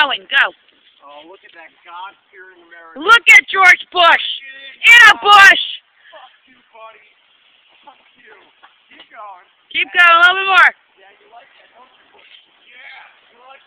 going. Go. Oh, look at that God-fearing American. Look at George Bush. In a bush. Fuck you, buddy. Fuck you. Keep going. Keep going. A little bit more. Yeah, you like that, don't you? Yeah. You like